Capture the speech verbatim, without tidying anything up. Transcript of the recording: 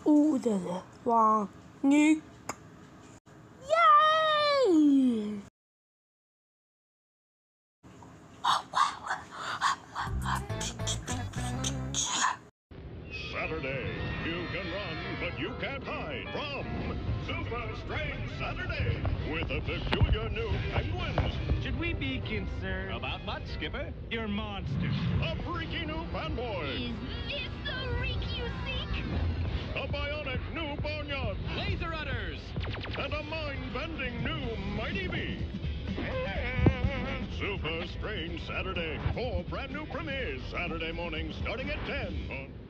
Ooh, the wrong knee. Yay! Saturday, you can run, but you can't hide from Super Strange Saturday with the peculiar new penguins. Should we be concerned? About what, Skipper? Your monster. A freaky new fanboy. Is this the reek you seek? A bionic new Boneyard. Laser Udders! And a mind-bending new Mighty Bee. Super Strange Saturday. Four brand new premieres Saturday morning starting at ten on